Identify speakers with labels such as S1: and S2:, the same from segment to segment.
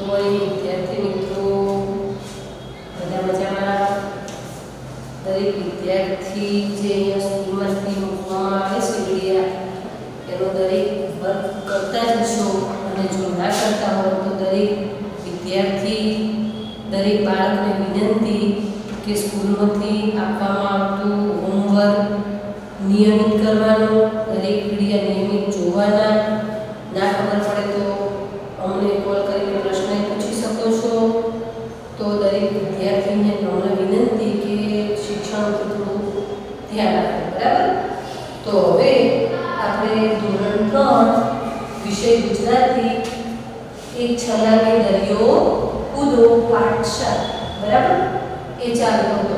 S1: વિદ્યાર્થી મિત્રો બધા મજામાં? દરેક વિદ્યાર્થી જે અહીંયા સ્કૂલમાંથી મૂકવામાં આવે છે વિડિયા એનો દરેક વર્ક કરતા જ છો, અને જો ના કરતા હોય તો દરેક વિદ્યાર્થી દરેક બાળકને વિનંતી કે સ્કૂલમાંથી આપવામાં આવતું હોમવર્ક નિયમિત કરવાનું, દરેક વિડિયા નિયમિત જોવાના. ના ખબર પડે તો અમને કોલ કરીને પ્રશ્ન પૂછી શકો છો. તો દરેક વિદ્યાર્થીને નમ્ર વિનંતી કે શિક્ષણ થોડું ધ્યાન રાખો, બરાબર? તો હવે આપણે ધોરણ 3 વિષય ગુજરાતી એક છલાંગે દરિયો કૂદો પાઠ 7, બરાબર? એ ચાલતો હતો.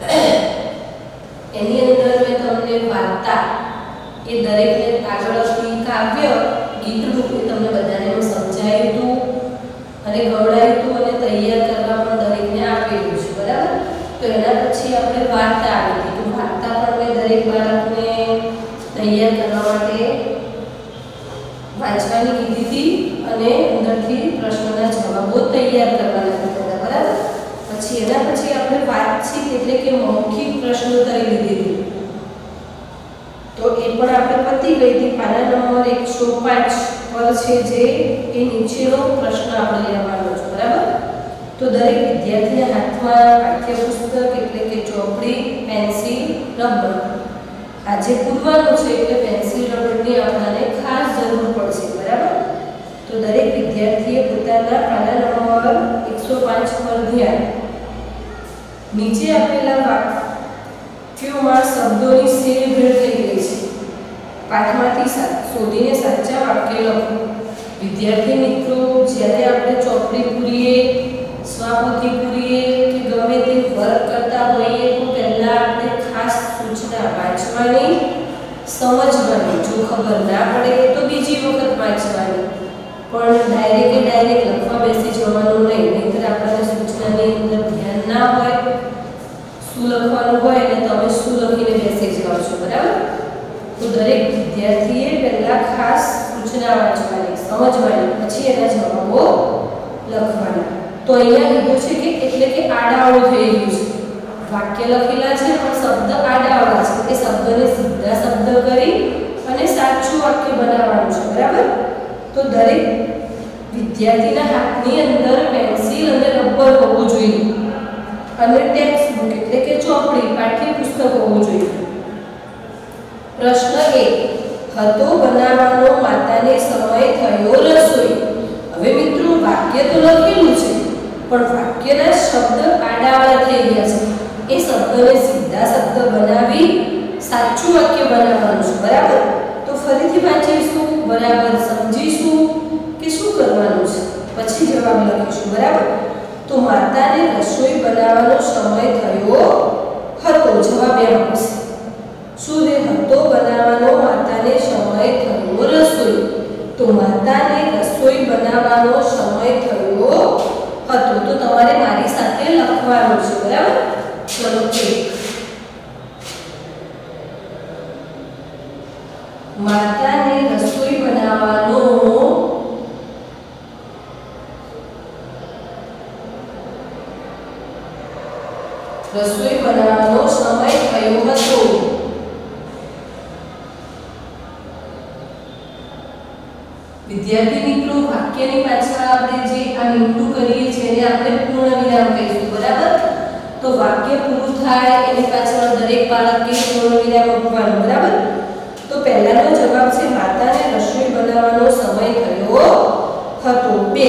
S1: એની અંદર મેં તમને વાર્તા એ દરેકને આગળથી કાવ્ય ગીતનું એ તમને બધાને સમજાવ્યું હતું અને ગવડાવ્યું હતું અને તૈયાર કરવા પણ દરેકને આપેલું છે, બરાબર? તો એના પછી આપણે વાર્તા આવી હતી. તો વાર્તા પણ મેં દરેક બાળકને તૈયાર કરવા માટે વાંચવાની કીધી હતી અને અંદરથી પ્રશ્નોના જવાબો તૈયાર કરવાના હતા, બરાબર? પછી એના પછી આપણે વાતચીત એટલે કે મૌખિક પ્રશ્નોત્તરી લીધી હતી. તો એ પણ આપણે પતી ગઈ હતી. પાના નંબર 105 પર છે જે એ નીચેનો પ્રશ્ન આપણે લેવાનો છે, બરાબર? તો દરેક વિદ્યાર્થીના હાથમાં પાઠ્યપુસ્તક એટલે કે ચોપડી, પેન્સિલ, રબર. આજે પૂરવાનું છે એટલે પેન્સિલ રબરની આપણને ખાસ જરૂર પડશે, બરાબર? તો દરેક વિદ્યાર્થીએ પોતાના પાના નંબર 105 પર ધ્યાન. નીચે આપેલા વાક્યોમાં શબ્દોની શેરભેળ થઈ ગઈ છે. પાઠમાંથી શોધીને સાચા વાક્ય લખો. વિદ્યાર્થી મિત્રો, જ્યારે આપણે ચોપડી પૂરીએ, સ્વાપોથી પૂરીએ કે ગમે તે વર્ક કરતા હોઈએ તો પહેલા આપણે ખાસ સૂચના વાંચવાની, સમજવાની. જો ખબર ના પડે તો બીજી વખત વાંચવાની, પણ ડાયરેક્ટ લખવા બેસી જવાનું નહીં. નહીંતર આપણને સૂચનાની અંદર ધ્યાન ના હોય શું લખવાનું હોય અને તમે શું લખીને બેસી જાઓ છો, બરાબર? તો દરેક વિદ્યાર્થીએ પહેલા ખાસ સૂચના વાંચવાની, સમજવાની, પછી એના જવાબો લખવાના. તો અહીંયા લીધું છે કે એટલે કે આડાઅવળું થઈ ગયું છે. વાક્ય લખેલા છે પણ શબ્દ આડાઅવળા છે. એ શબ્દને સીધા શબ્દ કરી અને સાચું વાક્ય બનાવવાનું છે, બરાબર? તો દરેક વિદ્યાર્થીના હાથની અંદર પેન્સિલ અને રબર હોવું જોઈએ અને ટેક્સ્ટ બુક એટલે કે ચોપડી, પાઠ્યપુસ્તક હોવું જોઈએ. પ્રશ્ન 1, હતો બનાવવાનો માતાને સમય થયો રસોઈ. હવે મિત્રો વાક્ય તો લખેલું છે પણ વાક્યના શબ્દ આડાઅવળા થઈ ગયા છે. એ શબ્દને સીધા શબ્દ બનાવી સાચું વાક્ય બનાવવાનું છે, બરાબર? તો ફરીથી વાંચીશું, બરાબર સમજીશું કે શું કરવાનું છે, પછી જવાબ લખીશું, બરાબર? તો માતાને રસોઈ બનાવવાનો સમય થયો હતો. જવાબ એમ આવશે. શું રે હતો બનાવવાનો માતાને સમય થયો રસોઈ. તો માતાને રસોઈ બનાવવાનો સમય થયો હતો. તો તમારે મારી સાથે લખવાનું છે, બરાબર? ચલો માતાને રસોઈ બનાવવાનો સમય થયો હતો. વિદ્યાર્થી મિત્રો, વાક્યની પાછળ આપણે જે આ મીંડું કરીએ છીએ એને આપણે પૂર્ણ વિરામ કહીશું, બરાબર? તો વાક્ય પૂરું થાય એની પાછળ દરેક બાળકે પૂર્ણ વિરામ મૂકવાનું, બરાબર? તો પહેલાનો જવાબ છે માતાને રસોઈ બનાવવાનો સમય થયો હતો. 2,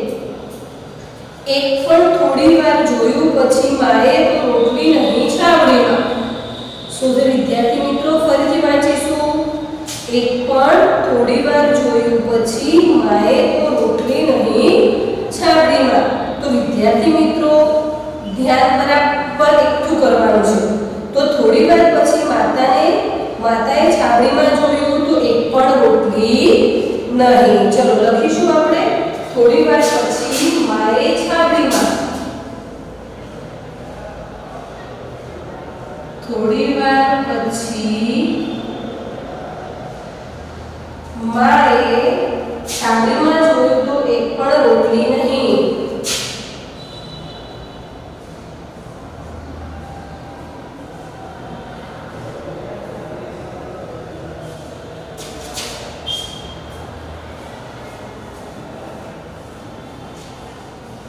S1: એક પણ થોડી વાર જોયું પછી માએ તો રોટલી નહીં છાવણીમાં. શોધે વિદ્યાર્થી મિત્રો, ફરીથી વાંચીશું. એક પણ થોડી વાર જોયું પછી માએ તો રોટલી નહીં છાવણીમાં. તો વિદ્યાર્થી મિત્રો ધ્યાન બરાબર એકઠું કરવાનું છે. તો થોડી વાર પછી માતાએ છાવણીમાં જોયું તો એક પણ રોટલી નહીં. ચલો લખીશું આપણે. થોડી વાર પછી માએ છાવણીમાં. થોડી વાર પછી માએ છાવણીમાં જોયું તો એક પણ રોટલી નહીં.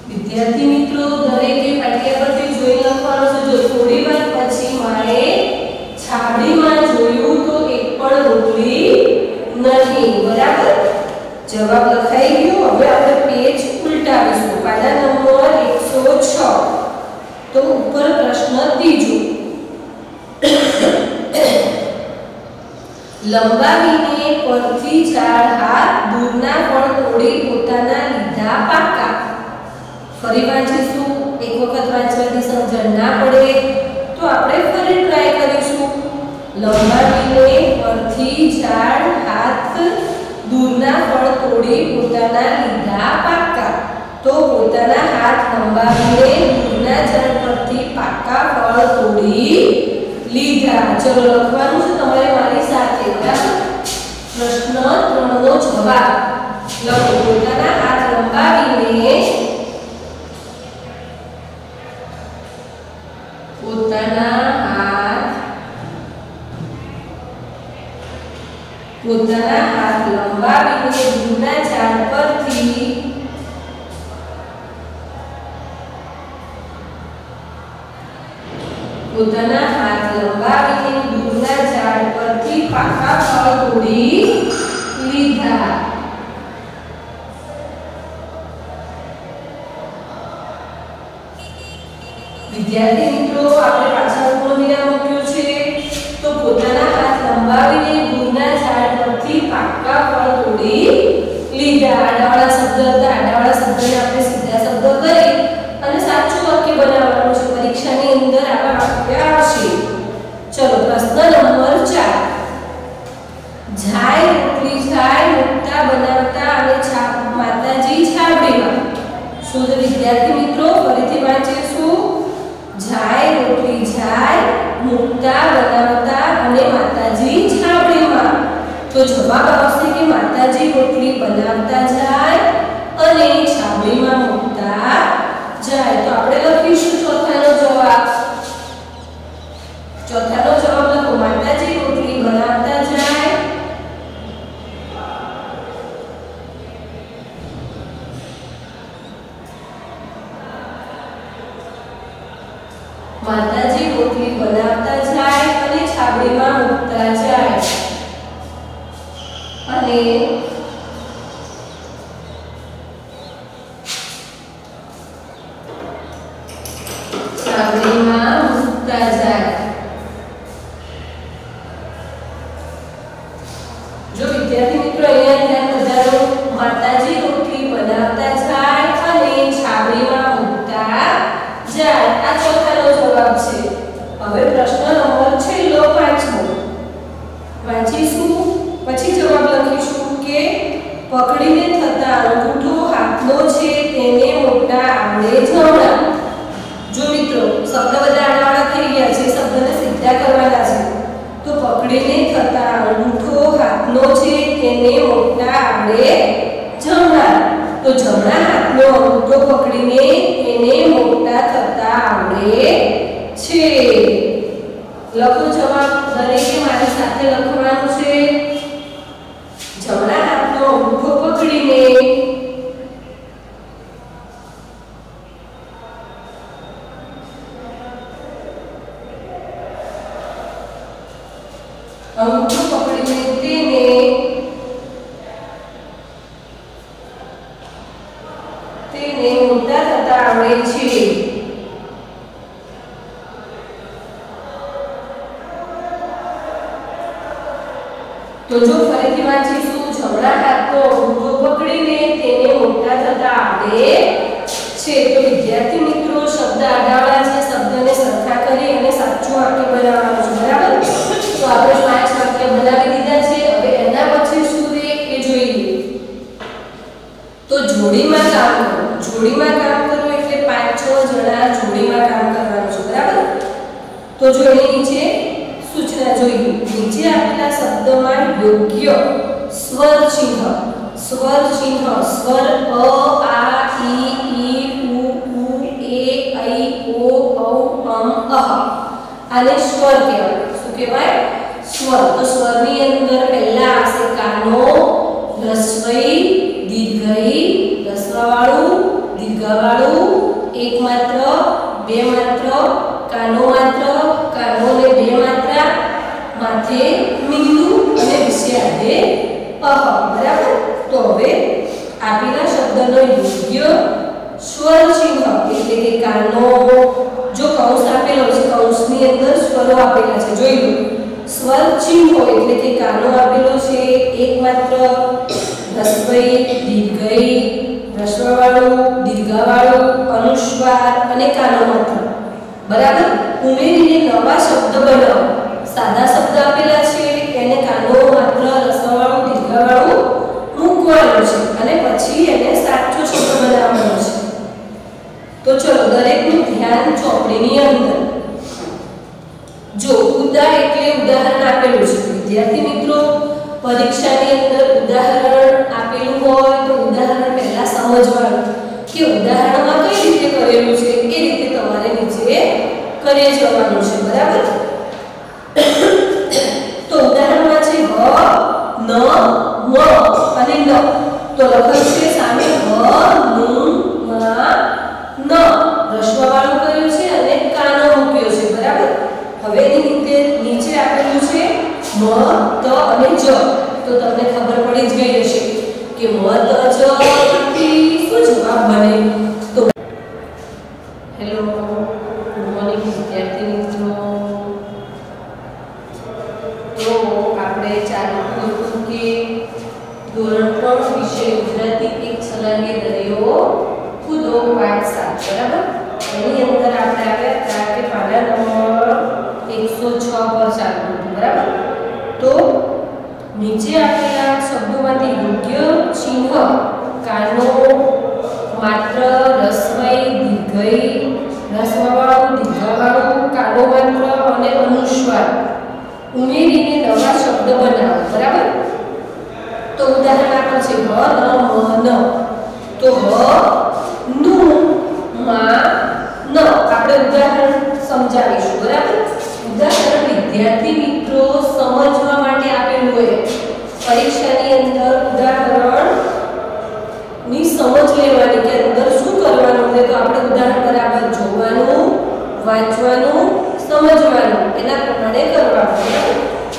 S1: વિદ્યાર્થી મિત્રો દરેકે પાટિયા પરથી જોઈ લખવાનું છે। જો થોડી વાર પછી મારે છાબડીમાં જોયું તો એક પણ રોટલી નહીં, બરાબર। જવાબ લખાઈ ગયો। હવે આપણે પેજ ઉલટાવીશું। પાના નંબર 106 તો ઉપર પ્રશ્ન ત્રીજો, લંબાવીને પરથી 4 હાથ દૂરના પણ તોડી પોતાના લીધા પાકા। ફરી વાંચીશું। એક વખત વાંચવાથી સમજણ ના પડે તો આપણે ફરી ટ્રાય કરીશું। લંબાવીને પરથી 4 હાથ દૂરના પણ તોડી પોતાના લીધા પાકા। તો પોતાના હાથ લંબાવીને દૂરના ઝાડ પરથી પાકા ફળ તોડી લીધા। ચલો લખવાનું છે તમારે મારી સાથે, બરાબર। પ્રશ્ન 3 નો જવાબ લખો। પોતાના હાથ લંબાવીને દૂરના ઝાડ પરથી પાકા ફળ તોડી લીધા। વિદ્યાર્થી મિત્રો આપણે પાછળ પૂર્ણ વિરામ મૂક્યો છે। તો પોતાના હાથ લંબાવીને દૂરના ઝાડ પરથી પાકા ફળ તોડી લીધા। આડાવાળા શબ્દ હતા, આડાવાળા શબ્દને આપણે સીધા શબ્દ કરી અને સાચું વાક્ય બનાવવાનું છે। પરીક્ષાની અંદર આવા વાક્ય આવશે। ચલો પ્રશ્ન નંબર 4, જાય રોટલી જાય મુક્તા બનાવતા અને માતાજી છાબડીમાં। શુદ્ધ વિદ્યાર્થી મિત્રો ફરીથી વાંચીશું। જાય રોટલી જાય મુક્તા બનાવતા અને માતાજી છાબડીમાં। તો જવાબ આવશે કે માતાજી રોટલી બનાવતા જાય અને છાબડીમાં મુક્તા જાય। તો આપણે લખીશું ચોથાનો જવાબ। ચોથાનો જવાબ લખો। માતાજી રોટલી બનાવતા જાય માતાજી રોટલી બનાવતા જાય અને છાબડીમાં મૂકતા જાય। અને છાબડીમાં મૂકતા જાય। જો વિદ્યાર્થી મિત્રો અહીંયા ધ્યાન વધારો। માતાજી રોટલી બનાવતા જાય અને છાબડીમાં મૂકતા જાય। આ ચોથાનો જવાબ છે। હવે પ્રશ્ન નંબર 6 પાંચમો વાંચીશું, પછી જવાબ લખીશું કે પકડીને થતા અંગૂઠો હાથનો છે તેને મોટા આવડે જમણા। જો મિત્રો શબ્દ બધા આડાવાળા થઈ ગયા છે, શબ્દને સીધા કરવાના છે। તો પકડીને થતા અંગૂઠો હાથનો છે તેને મોટા આવડે જમણા। તો જમણા હાથનો અંગૂઠો પકડીને તેને મોટા થતા આવડે છે। લખો જવાબ। દરેકે મારી સાથે લખવાનું છે। જમણા હાથનો અંગૂઠો પકડીને તેને મોટા થતા આવડે છે। તો જો ફરીથી વાંચીશું। જમણા હાથનો અંગૂઠો પકડીને તેને મોટા થતા આવડે છે। તો વિદ્યાર્થી મિત્રો શબ્દ આડાવાળા છે, શબ્દને સરખા કરી અને સાચું વાક્ય બનાવવાનું છે, બરાબર। તો આપણે 5 વાક્ય બનાવી દીધા છે। હવે એના પછી શું રહે એ જોઈએ। તો જોડીમાં કામ કરો। જોડીમાં કામ કરો એટલે 5-6 જણા જોડીમાં કામ કરવાનું છે, બરાબર। તો જો એની નીચે સૂચના જોઈએ। નીચે આપેલા શબ્દમાં યોગ્ય સ્વર ચિહ્ન સ્વર અ આ ઈ ઉ એ ઐ ઓ ઔ અમ અહ આને સ્વર કહેવાય। શું કહેવાય? સ્વર। તો સ્વરની અંદર પહેલા આવશે કાનો, રસ્વઈ, દીર્ઘઈ, રસ્વવાળું, દીર્ઘ દીર્ઘાવાળું, એક માત્ર, બે માત્ર, કાનો માત્ર, કાનો ને બે માત્રા, માથે બિંદુ અને વિશે આધે અહ. બરાબર. તો હવે આપેલા શબ્દનો યોગ્ય સ્વર ચિહ્ન એટલે કે કાનો, જો કૌંસ આપેલો છે, કૌંસની અંદર સ્વરો આપેલા છે, જોઈ લો. સ્વર ચિહ્નો એટલે કે કાનો આપેલો છે, એક માત્ર, હસ્વઈ, દીર્ઘઈ, હસ્વવાળું, દીર્ઘાવાળું, અનુસ્વાર અને કાનો માત્ર. બરાબર. ઉમેરીને નવા શબ્દ બનાવો. સાદા શબ્દ આપેલા છે એને કાનો માત્ર, રસવાળું, દીર્ઘાવાળું મૂકવાનું છે અને પછી એને સાચો શબ્દ બનાવવાનો છે. તો ચલો દરેકનું ધ્યાન ચોપડીની અંદર. જો ઉદા એટલે ઉદાહરણ આપેલું છે, વિદ્યાર્થી મિત્રો પરીક્ષાની અંદર ઉદાહરણ આપેલું હોય તો ઉદાહરણ પહેલા સમજવાનું કે ઉદાહરણમાં કઈ રીતે કરેલું છે, એ રીતે તમારે નીચે કરી જવાનું છે. બરાબર. તો ઉદાહરણમાં છે હ, ન, મ અને ન. તો લખાયું છે સામે હ, નું, મા, ન. રસ્વવાળું કર્યું છે અને કાનો મૂક્યો છે. બરાબર. હવે એની નીચે આપેલું છે મ, ત અને જ. તો તમને ખબર પડી જ ગઈ હશે કે મ, ત, જ પરથી શું જવાબ બને. તો હેલો, ગુડ મોર્નિંગ વિદ્યાર્થી મિત્રો. તો આપણે ચાલુ કર્યું કે ધોરણ 3 વિષય ગુજરાતી એક છલાંગે દરિયો કૂદો પાઠ 7. બરાબર. એની અંદર આપણે આવ્યા હતા કે પાના નંબર 106 પર ચાલુ હતું. બરાબર. તો નીચે આપેલા શબ્દોમાંથી યોગ્ય ચિહ્ન કાનો માત્ર, રસ્વઈ, દીર્ઘઈ, રસ્વવાળું, દીર્ઘાવાળું, કાનો માત્ર અને અનુસ્વાર ઉમેરીને નવા શબ્દ બનાવો. બરાબર. તો ઉદાહરણ આપેલ છે હ, ન, મ, ન. તો હ, નું, મા, ન. આપણે ઉદાહરણ સમજાવીશું. બરાબર. ઉદાહરણ વિદ્યાર્થી મિત્રો સમજવા માટે આપેલું હોય. પરીક્ષાની અંદર ઉદાહરણ ની સમજ લેવાની કે અંદર શું કરવાનું છે. તો આપણે ઉદાહરણ બરાબર જોવાનું, વાંચવાનું, સમજવાનું, એના પ્રમાણે કરવાનું.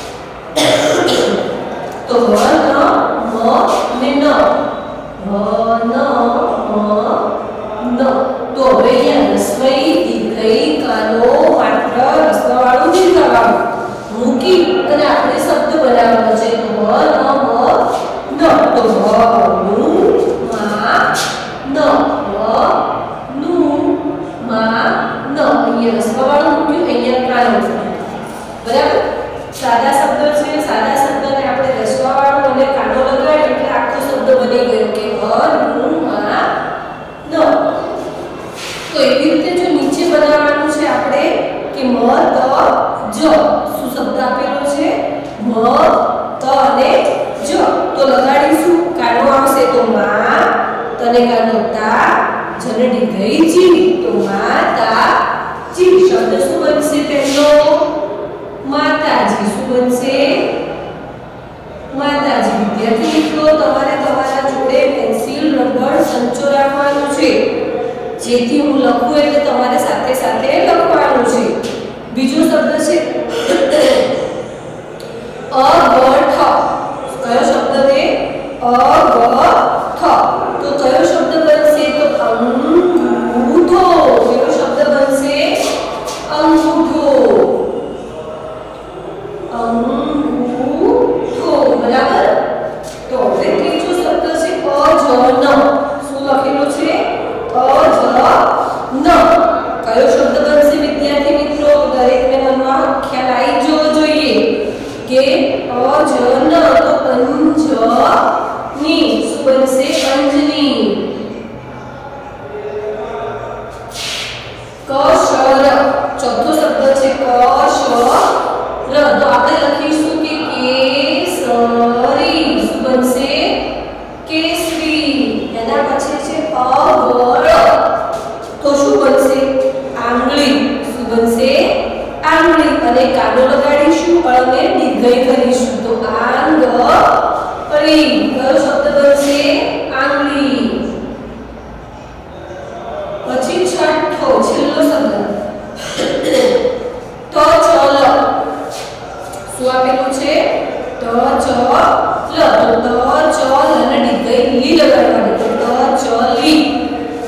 S1: તો હ, ન, મ અને ન. હ, ન, મ, ન. તો હવે અહીંયા રસ્વઈ, દીર્ઘઈ, કાનો માત્ર, રસ્વવાળું, દીર્ઘાવાળું મૂકી અને આપણે શબ્દ બનાવવાનો છે. તો હ, ન, મ, ન. તો હ, નું, મા, ન. હ, નું, મા, ન. અહીંયા રસ્વવાળું મૂક્યું, અહીંયા કાનો. બરાબર. સાદા શબ્દ છે, સાદા શબ્દને આપણે રસ્વવાળું અને કાનો લગાડ્યો એટલે આખો શબ્દ બની ગયો કે હ, નું, મા, ન. તો એવી રીતે જો નીચે બનાવવાનું છે આપણે કે મ, ત, જ. શું શબ્દ આપેલો છે? મ, ત અને જ. તો લગાડીશું. કાનો આવશે તો મા, તને કાનો તા, જને દીર્ઘઈ જી. તો માતા જી. શબ્દ શું બનશે? પહેલો માતાજી. શું બનશે? માતાજી. વિદ્યાર્થી મિત્રો તમારે તમારા જોડે પેન્સિલ, રબર, સંચો રાખવાનું છે, જેથી હું લખું એટલે તમારે સાથે સાથે લખવાનું છે. બીજો શબ્દ છે અગઠ. કયો શબ્દ છે? અગઠ. તો કયો શબ્દ બનશે? તો અંગૂઠો. કયો શબ્દ બનશે? અંગૂઠો. અંગૂઠો. બરાબર. તો હવે ત્રીજો શબ્દ છે અજન. શું લખેલું છે? અજન. કયો શબ્દ બનશે વિદ્યાર્થી મિત્રો? દરેકને મનમાં ખ્યાલ આવી જવો જોઈએ કે અજન. તો અંજની. શું બનશે? અંજની. કશર. ચોથો શબ્દ છે કશર. તો આપણે લખીશું કે કેસરી. શું બનશે? કેસરી.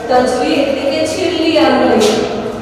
S1: તજલી એટલે કે છેલ્લી આંગળી,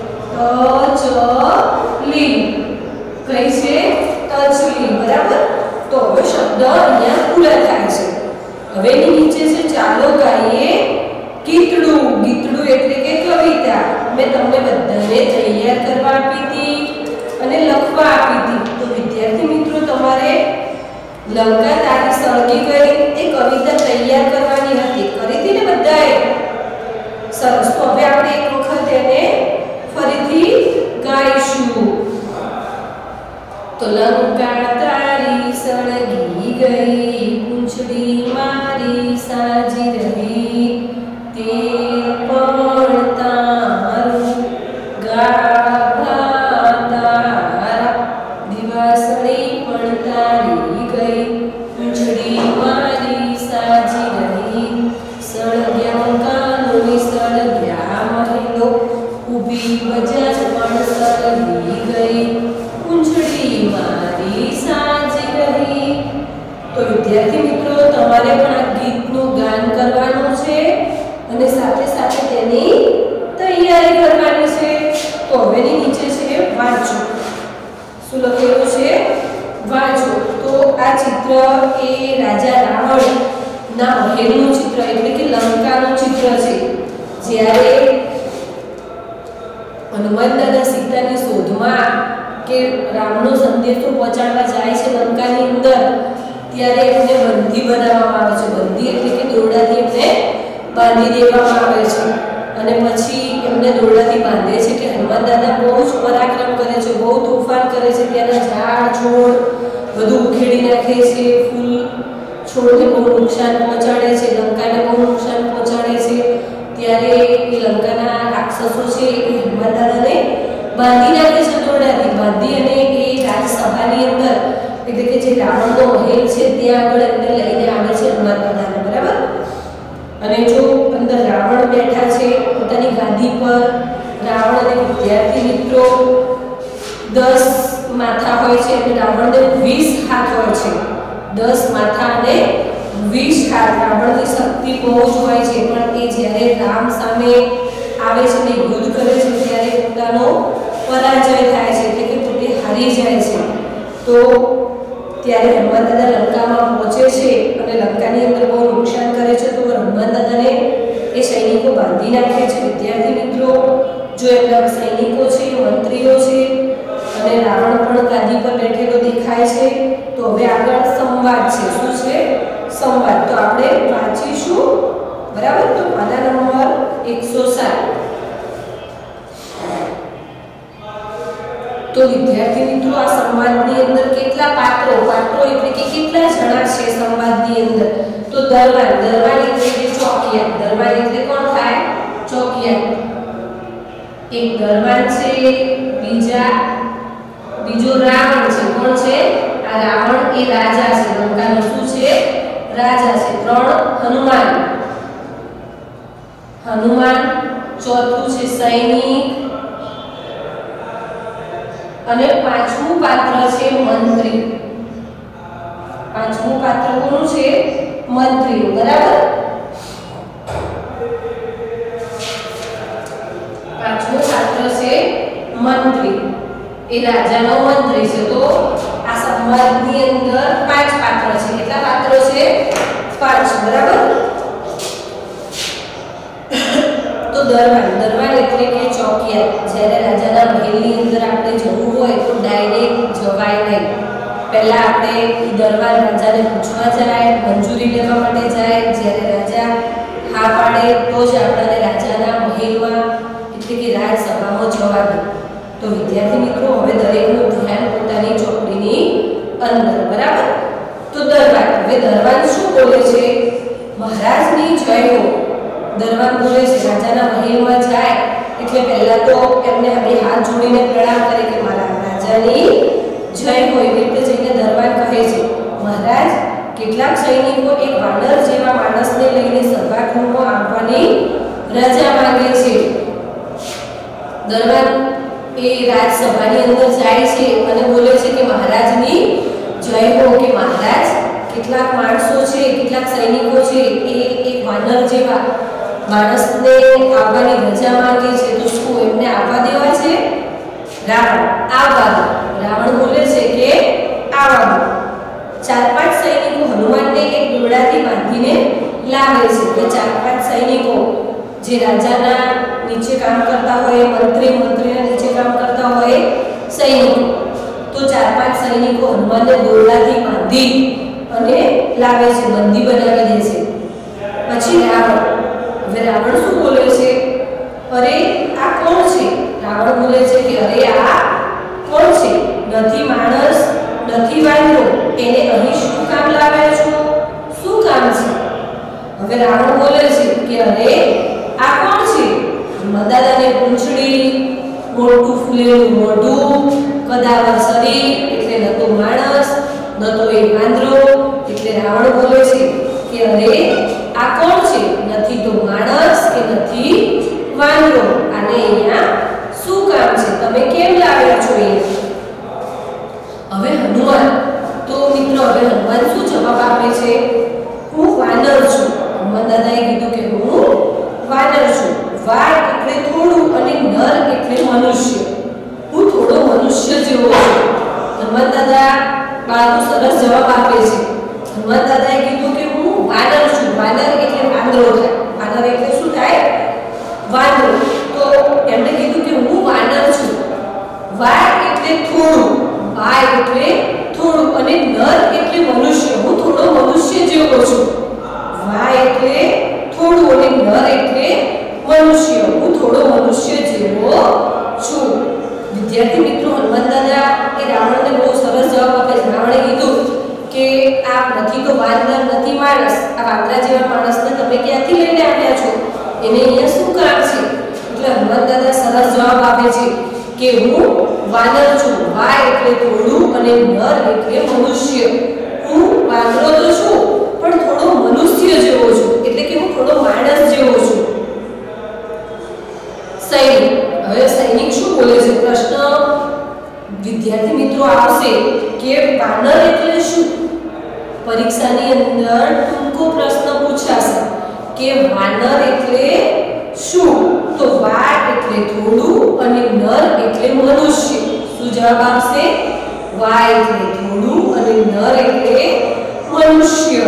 S1: તજલી કઈ છે? તજલી, બરાબર. તો હવે શબ્દ અહીંયા પૂરા થાય છે. હવે એની નીચે છે ચાલો ગાઈએ ગીતડું. ગીતડું એટલે કે કવિતા. મેં તમને બધાને તૈયાર કરવા આપી હતી અને લખવા આપી હતી. તો વિદ્યાર્થી મિત્રો તમારે લંકા તારી સળગી ગઈ એ કવિતા તૈયાર કરવાની હતી. કરી હતી ને બધાએ? સરસ. તો હવે આપણે એક વખત એને ફરીથી ગાઈશું. તો લંકા તારી સળગી ગઈ, પૂંછડી મારી સાજી રહી, તે પણ તારું ગાભા તારા, દિવાસળી પણ તારી ગઈ, પૂંછડી મારી સાજી રહી, સળગ્યા કાનોની સળગ્યા મહેલો, ઊભી બજાર પણ સળગી ગઈ, પૂંછડી મારી સાજી રહી. તો વિદ્યાર્થી મિત્રો તમારે પણ આ ગીતનું ગાન કરવાનું છે અને સાથે સાથે તેની તૈયારી કરવાની છે. તો હવેની નીચે છે વાંચો. શું લખેલું છે? વાંચો. તો આ ચિત્ર એ રાજા રાવણ ના મહેલનું ચિત્ર એટલે કે લંકાનું ચિત્ર છે. જ્યારે હનુમાન દાદા સીતાની શોધમાં કે રામનો સંદેશો પહોંચાડવા જાય છે લંકાની અંદર, ત્યારે એમને બંધી બનાવવામાં આવે છે. બંધી એટલે કે દોરડાથી એમને બાંધી દેવામાં આવે છે અને પછી એમને દોરડાથી બાંધે છે કે હનુમાન દાદા બહુ જ પરાક્રમ કરે છે, બહુ તોફાન કરે છે, ત્યાંના ઝાડ છોડ બધું ઉખેડી નાખે છે, ફૂલ છોડને બહુ નુકસાન પહોંચાડે છે, લંકાને બહુ નુકસાન પહોંચાડે છે. ત્યારે એ લંકાના રાક્ષસો છે એ હનુમાન દાદાને બાંધી નાખે છે દોરડાથી. બાંધી અને એ રાજસભાની અંદર એટલે કે જે રાવણનો મહેલ છે ત્યાં આગળ એમને લઈને આવે છે હનુમાન દાદાને, બરાબર. અને જો અંદર રાવણ બેઠા છે પોતાની ગાદી પર. રાવણ અને વિદ્યાર્થી મિત્રો 10 માથા હોય છે અને રાવણને 20 હાથ હોય છે. 10 માથા અને 20 હાથ. રાવણની શક્તિ બહુ જ હોય છે, પણ એ જ્યારે રામ સામે આવે છે ને યુદ્ધ કરે છે ત્યારે પોતાનો પરાજય થાય છે એટલે કે પોતે હારી જાય છે. તો ત્યારે હનુમાન દાદા લંકામાં પહોંચે છે અને લંકાની અંદર બહુ નુકસાન કરે છે. તો હનુમાન દાદાને એ સૈનિકો બાંધી નાખે છે. વિદ્યાર્થી મિત્રો જો એમના સૈનિકો છે, મંત્રીઓ છે અને રાવણ પણ ગાદી પર બેઠેલો દેખાય છે. તો હવે આગળ સંવાદ છે. શું છે? સંવાદ. તો આપણે વાંચીશું, બરાબર. તો પાના નંબર 107. તો વિદ્યાર્થી મિત્રો આ સંવાદની અંદર કેટલા પાત્રો એટલે કે કેટલા જણા છે સંવાદની અંદર? તો દરવાન. દરવાન એટલે કે ચોકિયાત. દરવાન એટલે કોણ થાય? ચોકિયાત. એક દરવાન છે, બીજો રાવણ છે. કોણ છે? આ રાવણ એ રાજા છે, લંકાનો શું છે? રાજા છે. 3 હનુમાન. ચોથું છે સૈનિક અને 5મું પાત્ર છે મંત્રી. 5મું પાત્ર કોનું છે? મંત્રીનું, બરાબર. 5મું પાત્ર છે મંત્રી. એ રાજાનો મંત્રી છે. તો આ સંવાદની અંદર 5 પાત્ર છે. કેટલા પાત્રો છે? 5, બરાબર. તો દરવાન એટલે કે ચોકિયાત. જ્યારે રાજાના મહેલની અંદર આપણે જવું હોય તો ડાયરેક્ટ જવાય નહીં. પહેલા આપણે દરવાન રાજાને પૂછવા જાય, મંજૂરી લેવા માટે જાય. જ્યારે રાજા હા પાડે તો જ આપણને રાજાના મહેલમાં એટલે કે રાજસભામાં જવા દે. તો વિદ્યાર્થી મિત્રો હવે દરેકનું ધ્યાન પોતાની ચોપડીની અંદર, બરાબર. તો દરવાન. હવે દરવાન શું બોલે છે? મહારાજની જય હો. દરવાન બોલે છે રાજાના મહેલમાં જાય એટલે પહેલા તો એમને બે હાથ જોડીને પ્રણામ કરે કે મારા રાજાની જય હો. એવી રીતે જઈને દરવાન કહે છે મહારાજ કેટલાક સૈનિકો એક વાનર જેવા માણસને લઈને સભાગૃહમાં આવવાની રજા માંગે છે. દરવાન એ રાજસભાની અંદર જાય છે અને બોલે છે કે મહારાજની જય હો, કે મહારાજ કેટલાક માણસો છે, કેટલાક સૈનિકો છે એ એક વાનર જેવા માણસને આવવાની રજા માંગે છે તો શું એમને આવવા દેવા છે? રાવણ આવવા દો. રાવણ બોલે છે કે આવવા દો. 4-5 સૈનિકો હનુમાનને એક દોરડાથી બાંધીને લાવે છે. કે 4-5 સૈનિકો જે રાજાના નીચે કામ કરતા હોય, મંત્રીના નીચે કામ કરતા હોય સૈનિકો, તો 4-5 સૈનિકો હનુમાનને દોરડાથી બાંધી અને લાવે છે, બંદી બનાવી દે છે. પછી રાવણ, હવે રાવણ શું બોલે છે? અરે આ કોણ છે? રાવણ બોલે છે કે અરે આ કોણ છે? નથી માણસ, નથી વાંદરો, એને અહીં શું કામ લાવ્યા છો? શું કામ છે? હવે રાવણ બોલે છે કે અરે આ કોણ છે? મદાદાને પૂંછડી, મોટું ફૂલેલું મોઢું, કદાવર શરીર, એટલે ન તો માણસ ન તો એ વાંદરો. એટલે રાવણ બોલે છે કે અરે આ કોણ છે? નથી તો માણસ કે નથી વાંદરો, આને અહીંયા શું કામ છે? તમે કેમ લાવ્યા છો અહીંયા? હવે હનુમાન, તો મિત્રો હવે હનુમાન શું જવાબ આપે છે? હું વાનર છું. હનુમાન દાદાએ કીધું કે હું વાનર છું. વા એટલે થોડું અને નર એટલે મનુષ્ય. હું થોડો મનુષ્ય જેવો છું. હનુમાન દાદા બાળકો સરસ જવાબ આપે છે. હનુમાન દાદાએ કીધું કે હું વાનર છું. વાનર એટલે વાંદરો થાય. વાનર એટલે શું થાય? વાંદરો. તો એમણે કીધું કે હું વાનર છું. વા એટલે થોડું, વા એટલે થોડું અને નર એટલે મનુષ્ય. હું થોડો મનુષ્ય જેવો છું. વા એટલે થોડું અને નર એટલે મનુષ્ય. હું થોડો મનુષ્ય જેવો છું. વિદ્યાર્થી મિત્રો, હનુમાન દાદા એ રાવણને બહુ સરસ જવાબ આપે છે. રાવણે કીધું કે આ નથી તો વાંદર, નથી માણસ, આ વાંદરા જેવા માણસને તમે ક્યાંથી લઈને આવ્યા છો? એને અહીંયા શું કામ છે? એટલે હનુમાન દાદા સરસ જવાબ આપે છે કે હું વાનર છું. વા એટલે થોડું અને નર એટલે મનુષ્ય. હું વાંદરો તો છું પણ થોડો મનુષ્ય જેવો છું, એટલે કે હું થોડો માણસ જેવો છું. સૈનિક, હવે સૈનિક શું બોલે છે? પ્રશ્ન વિદ્યાર્થી મિત્રો આવશે કે વાનર એટલે શું? પરીક્ષાની અંદર ટૂંકો પ્રશ્ન પૂછાશે કે વાનર એટલે શું? તો વા એટલે થોડું અને નર એટલે મનુષ્ય. શું જવાબ આવશે? વા એટલે થોડું અને નર એટલે મનુષ્ય.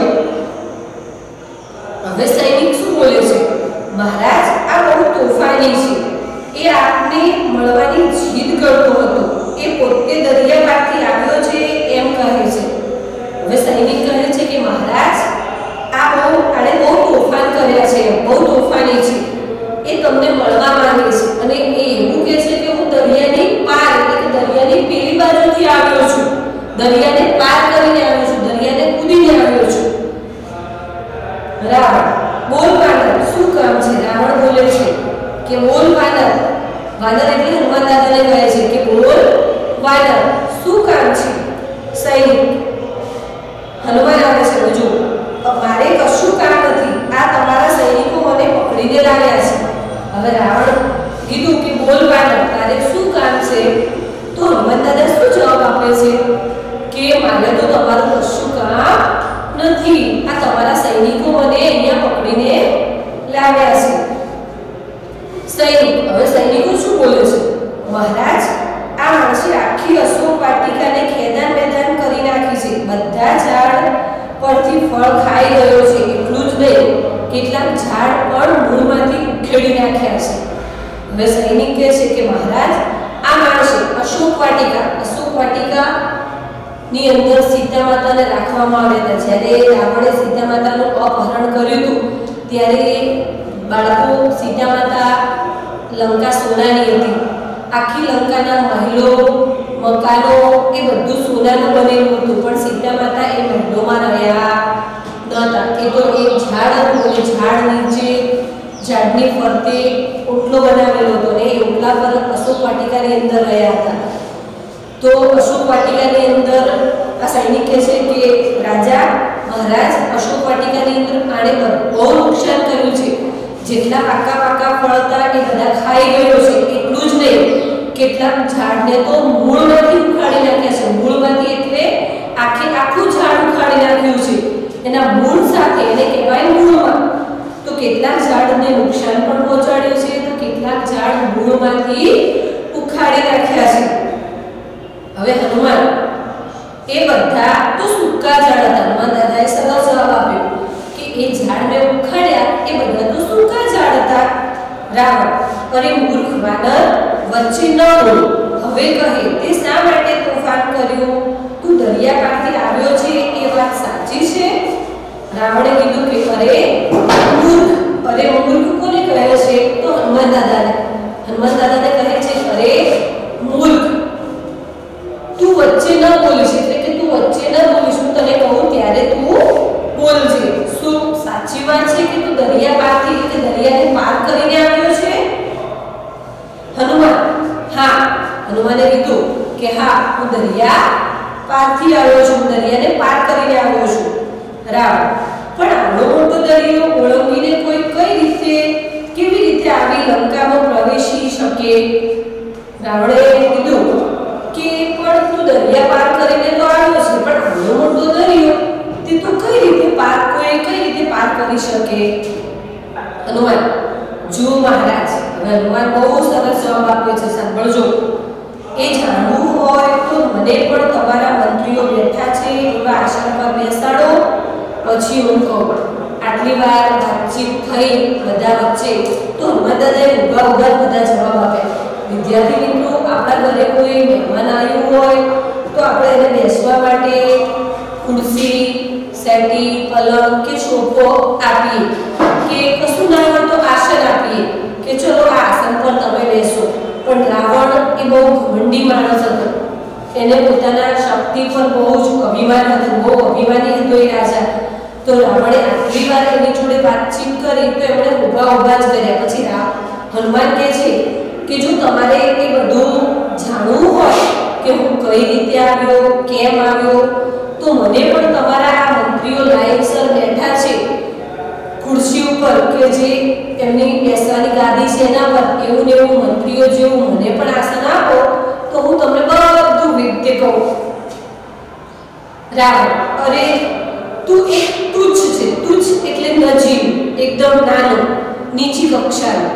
S1: હવે સૈનિક શું બોલે છે? મહારાજ આ બહુ તોફાની છે. એ આપને મળવાની જીદ કરતો હતો. એ પોતે દરિયા પારથી આવ્યો છે એમ કહે છે. હવે સૈનિક કહે છે કે મહારાજ આણે બહુ તોફાન કર્યા છે, બહુ તોફાની છે. એ તમને મળવા માંગે છે અને એ એવું કહે છે કે હું દરિયાની પાર, એટલે કે દરિયાની પેલી બાજુથી આવ્યો છું. દરિયાને પાર કરીને આવ્યો છું, દરિયાને કૂદીને આવ્યો છું. રાવણ, બોલ વાનર, શું કામ છે? રાવણ બોલે છે કે બોલ વાનર. વાનર એટલે હનુમાન દાદાને કહે છે કે બોલ વાનર, શું કામ છે? સૈનિક, હનુમાન આવે છે, હજુ મારે કશું કામ નથી. આ તમારા સૈનિકો મને પકડીને લાવ્યા છે. હવે રાવણ કીધું કે બોલ વાનર, તારે શું કામ છે? તો હનુમાન દાદા શું જવાબ આપે છે કે મારે તો તમારું કશું કામ નથી. આ તમારા સૈનિકો મને અહીંયા પકડીને લાવ્યા છે. સૈનિક, હવે સૈનિકો શું બોલે છે? મહારાજ આ માણસે આખી અશોક વાટિકાને ખેદાન મેદાન કરી નાખી છે. બધા ઝાડ પરથી ફળ ખાઈ ગયો છે. એટલું જ નહીં, કેટલાક ઝાડ પણ મૂળમાંથી ઉખેડી નાખ્યા છે. હવે સૈનિક કહે છે કે મહારાજ આ માણસે અશોક વાટિકા ની અંદર સીતા માતાને રાખવામાં આવ્યા હતા. જ્યારે રાવણે સીતા માતાનું અપહરણ કર્યું હતું ત્યારે બાળકો સીતા માતા લંકા સોનાની હતી. આખી લંકાના મહેલો, મકાનો એ બધું સોનાનું બનેલું હતું, પણ સીતા માતા એ મહેલોમાં રહ્યા નહોતા. એ તો એક ઝાડ હતું અને ઝાડ નીચે ઝાડની ફરતે ઓટલો બનાવેલો હતો ને એ ઓટલા પર અશોક વાટિકાની અંદર રહ્યા હતા. તો અશોક વાટિકાની અંદર આ સૈનિક કહે છે કે રાજા મહારાજ અશોક વાટિકાની અંદર આણે બહુ નુકસાન કર્યું છે. જેટલા પાકા ફળ હતા એ બધા ખાઈ ગયો છે. એટલું જ નહીં, કેટલાક ઝાડને તો મૂળમાંથી ઉખાડી નાખ્યા છે. મૂળમાંથી એટલે આખું ઝાડ ઉખાડી નાખ્યું છે. એના મૂળ સાથે, એને કહેવાય મૂળમાં. તો કેટલાક ઝાડને નુકસાન પણ પહોંચાડ્યું છે, તો કેટલાક ઝાડ મૂળમાંથી ઉખાડી નાખ્યા છે. હવે હનુમાન એ બધા તો સૂકા ઝાડ હતા. હનુમાન દાદાએ સરસ જવાબ આપ્યો કે એ ઝાડ મેં ઉખાડ્યા એ બધા તો સૂકા ઝાડ હતા. રાવણ અરે મૂર્ખ વાનર, વચ્ચે ન બોલ. હવે કહે તે શા માટે તોફાન કર્યું? તું દરિયા પારથી આવ્યો છે એ વાત સાચી છે? રાવણે કીધું કે અરે મૂર્ખ. અરે મૂર્ખ કોને કહે છે? તો હનુમાન દાદાને. હનુમાન દાદાને કહે છે અરે મૂર્ખ, તું વચ્ચે ન બોલીશ, એટલે કે તું વચ્ચે ન બોલીશ. હું તને કહું ત્યારે તું બોલજે. શું સાચી વાત છે કે તું દરિયા પારથી, એટલે દરિયાને પાર કરીને આવ્યો છે? હનુમાન હા. હનુમાને કીધું કે હા, હું દરિયા પારથી આવ્યો છું, દરિયાને પાર કરીને આવ્યો છું. રાવણ પણ આનો મોટો દરિયો ઓળંગીને કોઈ કેવી રીતે આવી લંકામાં પ્રવેશી શકે? રાવણે કીધું કે પણ તું દરિયા પાર કરીને તો આવ્યો છે, પણ આનો મોટો દરિયો તે તો કઈ રીતે પાર કરી શકે? હનુમાન જો મહારાજ. હનુમાન બહુ સરસ જવાબ આપ્યો છે, સાંભળજો. એ જાણવું હોય તો મને પણ તમારા મંત્રીઓ બેઠા છે એવા આસન પર બેસાડો, પછી હું કહું. આટલી વાર વાતચીત થઈ બધા વચ્ચે, તો હનુમાન દાદાએ ઉભા બધા જવાબ આપ્યા. વિદ્યાર્થી મિત્રો, આપણા ઘરે કોઈ મહેમાન આવ્યું હોય તો આપણે એને બેસવા માટે ખુરશી, સેટી, પલંગ કે સોફો આપીએ, કે કશું ના હોય તો આસન આપીએ કે ચલો આ આસન પર તમે બેસો. પણ રાવણ એ બહુ ઘમંડી માણસ હતો. એને પોતાના શક્તિ પર બહુ જ અભિમાન હતું, બહુ અભિમાની હતો એ રાજા. તો રાવણે આટલી વાર એની જોડે વાતચીત કરી તો એમણે ઊભા જ કર્યા. પછી હનુમાન કહે છે કે જો તમારે એ બધું જાણવું હોય કે હું કઈ રીતે આવ્યો, કેમ આવ્યો, તો મને પણ તમારા આ મંત્રીઓ લાયકસર બેઠા છે ખુરશી ઉપર, કે જે એમની બેસવાની ગાદી છે એના પર, એવું ને એવું મંત્રીઓ જેવું મને પણ આસન આપો તો હું તમને બધું રીતે કહું. રાવણ અરે તું એક તુચ્છ છે. તુચ્છ એટલે નજીવ, એકદમ નાનો, નીચી કક્ષાનો.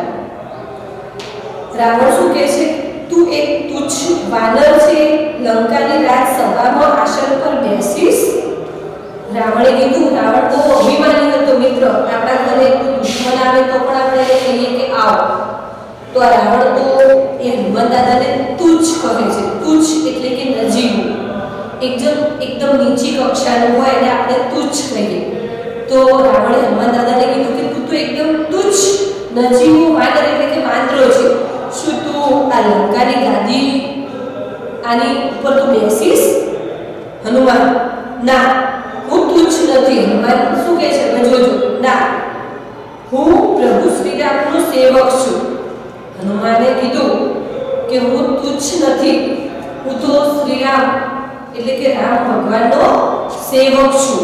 S1: રાવણ શું કહે છે? તું એક તુચ્છ વાનર છે, લંકાની રાજસભામાં આસન પર બેસીશ? રાવણે કીધું. રાવણ બહુ અભિમાની હતો મિત્ર. આપણા ઘરે કોઈ દુશ્મન આવે તો પણ આપણે એને કહીએ કે આવો. તો આ રાવણ તો એ હનુમાન દાદાને તુચ્છ કહે છે. તુચ્છ એટલે કે નજીવું, એકદમ નીચી કક્ષાનું હોય એને આપણે તુચ્છ કહીએ. તો રાવણે હનુમાન દાદાને કીધું કે તું તો એકદમ તુચ્છ નજીવું વાનર એટલે કે વાંદરો છે. શું તું આ લંકાની ગાદી આની ઉપર તું બેસીશ? હનુમાન ના, હું તુચ્છ નથી. હનુમાન શું કહે છે? જોજો. ના, હું પ્રભુ શ્રી રામનો સેવક છું. હનુમાને કીધું કે હું તુચ્છ નથી, હું તો શ્રી રામ એટલે કે રામ ભગવાનનો સેવક છું.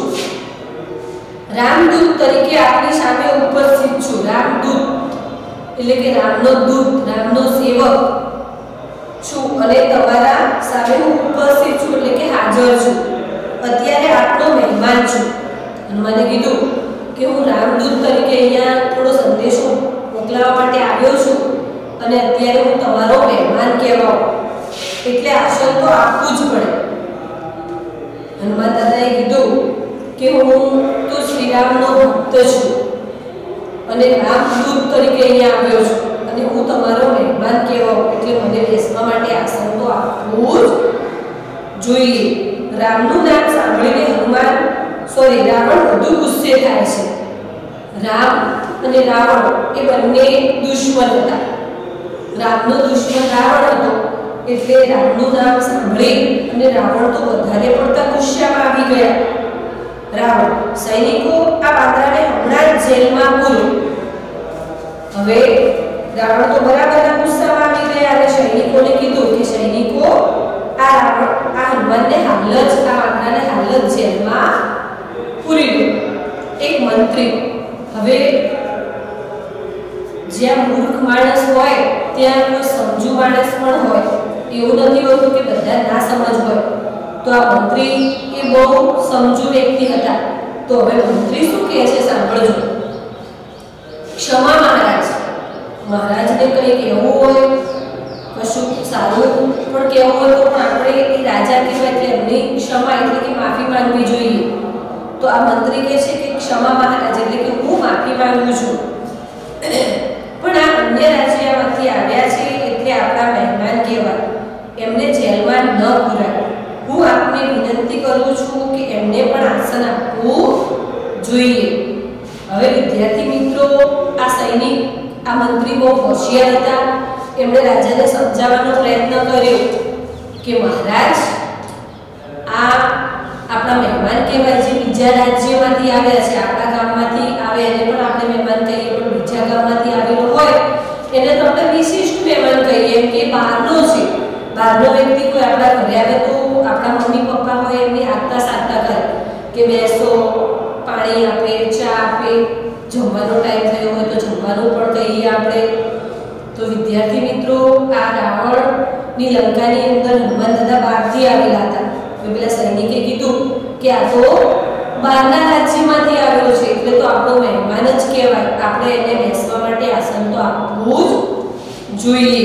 S1: રામદૂત તરીકે આપની સામે ઉપસ્થિત છું. રામદૂત એટલે કે રામનો દૂત, રામનો સેવક છું અને તમારા સામે હું ઉપસ્થિત છું એટલે કે હાજર છું. અત્યારે આપનો મહેમાન છું. હનુમાને કીધું કે હું રામદૂત તરીકે અહીંયા થોડો સંદેશો મોકલાવવા માટે આવ્યો છું અને અત્યારે હું તમારો મહેમાન કહેવાઉં, એટલે આસન તો આપવું જ પડે. હનુમાન દાદાએ કીધું કે હું તો શ્રી રામનો ભક્ત છું અને રામદૂત તરીકે અહીંયા આવ્યો છું અને હું તમારો મહેમાન કહેવાઉં, એટલે મને બેસવા માટે આસન તો આપવું જ જોઈએ. રામનું નામ સાંભળીને રાવણ વધુ ગુસ્સે થાય છે. રામ અને રાવણ એ બંને દુશ્મન હતા. રામનો દુશ્મન રાવણ હતો, એટલે રામનું નામ સાંભળી અને રાવણ તો વધારે પડતા ગુસ્સામાં આવી ગયા. રાવણ સૈનિકો આ વાંદરાને હમણાં જ જેલમાં પૂરો. હવે રાવણ તો બરાબરના ગુસ્સામાં આવી ગયા અને સૈનિકોને કીધું કે સૈનિકો આ હનુમાનને હાલ જ આ વાંદરાને હાલ જ જેલમાં પૂરી દો. એક મંત્રી, હવે જ્યાં મૂર્ખ માણસ હોય ત્યાં કોઈ સમજુ માણસ પણ હોય, એવું નથી હોતું કે બધા ના સમજ હોય. તો આ મંત્રી એ બહુ સમજુ વ્યક્તિ હતા. તો હવે મંત્રી શું કહે છે સાંભળજો. क्षमा महाराज महाराज ने कई कहવું હોય કશું સારું પણ કહેવું હોય તો પણ આપણે એ રાજા કહેવાય એટલે એમની ક્ષમા એટલે કે માફી માંગવી જોઈએ તો આ મંત્રી કહે છે કે ક્ષમા મહારાજ એટલે કે હું માફી માંગુ છું પણ આ અન્ય રાજ્યમાંથી આવ્યા છે એટલે આપણા મહેમાન કહેવાય એમને જેલમાં ન પુરાય હું આપને વિનંતી કરું છું કે એમને પણ આસન આપવું જોઈએ હવે વિદ્યાર્થી મિત્રો આ સૈનિક આ મંત્રી બહુ હોશિયાર હતા એમણે રાજાને સમજાવવાનો પ્રયત્ન કર્યો કે મહારાજ આ આપણા મહેમાન કહેવાય જે બીજા રાજ્યમાંથી આવ્યા છે આપણા ગામમાંથી આવે એને પણ આપણે મહેમાન કહીએ પણ બીજા ગામમાંથી આવેલો હોય એને તો આપણે વિશિષ્ટ મહેમાન કહીએ એમ કે બહારનો છે બહારનો વ્યક્તિ કોઈ આપણા ઘરે આવે તો આપણા મમ્મી પપ્પા હોય એમની આગતા સાગતા કરે કે બેસો પાણી આપે ચા આપે જમવાનો ટાઈમ થયો હોય તો જમવાનું પણ કહીએ આપણે તો વિદ્યાર્થી મિત્રો આ રાવણની લંકાની અંદર હનુમાન દાદા બહારથી આવેલા હતા તો પેલા સૈનિકે કીધું કે આ તો બહારના રાજ્યમાંથી આવેલો છે એટલે તો આપણો મહેમાન જ કહેવાય આપણે એને બેસવા માટે આસન તો આપવું જ જોઈએ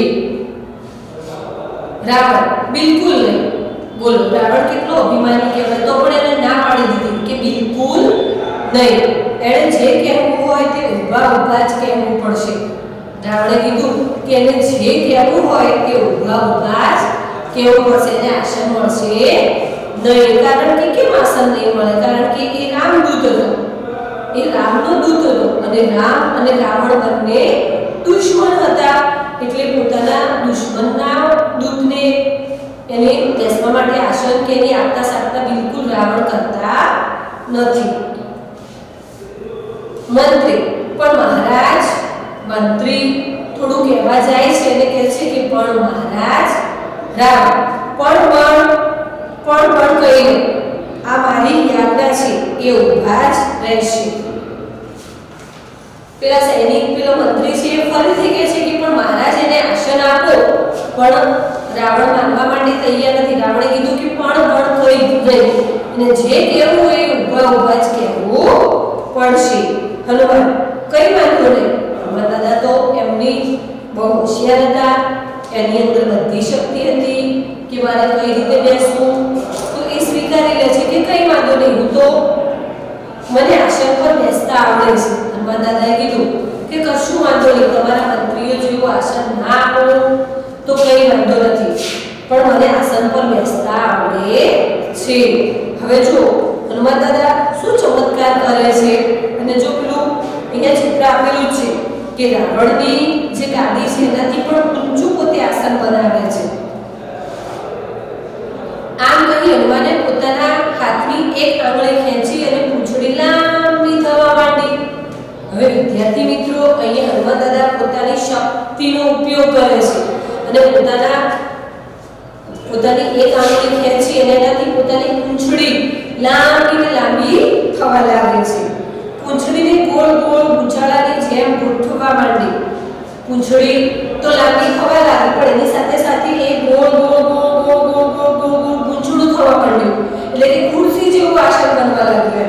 S1: રાવણ બિલકુલ નહીં બોલો રાવણ કેટલો અભિમાની કહેવાય તો પણ એને ના પાડી દીધી કે બિલકુલ નહીં એણે જે કહેવું હોય તે ઊભા ઊભા જ કહેવું પડશે રાવણે કીધું કે એને જે કહેવું હોય તે ઊભા ઊભા જ કહેવું પડશે એને આસન મળશે નહીં કારણ કે કેમ આસન નહીં મળે કારણ કે એ રામદૂત હતો એ રામનો દૂત હતો અને રામ અને રાવણ બંને દુશ્મન હતા એટલે પોતાના દુશ્મનના દૂતને એને બેસવા માટે આસન કે એની આગતા સાગતા બિલકુલ રાવણ કરતા નથી મંત્રી પણ મહારાજ મંત્રી થોડું કહેવા જાય છે અને કહે છે કે પણ મહારાજ રામ પણ કહીને આ મારી આજ્ઞા છે એ ઊભા જ રહેશે પેલા સૈનિક પેલો મંત્રી છે ફરીથી કહે છે કે પણ મહારાજ એને આસન આપો પણ રાવણ માનવા માટે તૈયાર નથી રાવણે કીધું કે પણ કહી નહીં અને જે કહેવું હોય એ ઊભા ઊભા જ કહેવું પડશે હનુમાન કઈ વાંધો નહીં હનુમાન દાદા તો એમની બહુ હોશિયાર હતા એની અંદર બધી શક્તિ હતી કે મારે કઈ રીતે બેસવું તો એ સ્વીકારી લે છે કે કઈ વાંધો નહીં હું તો મને આસન પર બેસતા આવડે છે હનુમાન દાદાએ કીધું કે કશું વાંધો નહીં તમારા મંત્રીઓ જેવું આસન ના આપો તો કઈ વાંધો નથી પણ મને આસન પર બેસતા આવડે છે હવે જો હનુમાન દાદા શું ચમત્કાર કરે છે અને જો પેલું અહીંયા ચિત્ર આપેલું છે કે રાવણની જે ગાદી છે એનાથી પણ ઊંચું પોતે આસન બનાવે છે આમ કહી હનુમાને પોતાના હાથની એક આંગળી ખેંચી અને પૂંછડી લાંબી થવા માંડી હવે વિદ્યાર્થી મિત્રો અહીંયા હનુમાન દાદા પોતાની શક્તિનો ઉપયોગ કરે છે અને પોતાની એક આંગળી ખેંચી અને એનાથી પોતાની પૂંછડી લાંબી થવા લાગે છે પૂંછડીને ગોળ ગોળ ગુંચાળાની જેમ ગોઠવવા માંડી પૂંછડી તો લાંબી થવા લાગી પણ એની સાથે સાથે એ ગોળ ગોળ ગુંચળું થવા માંડ્યું એટલે કે ખુરશી જેવું આસન બનવા લાગ્યું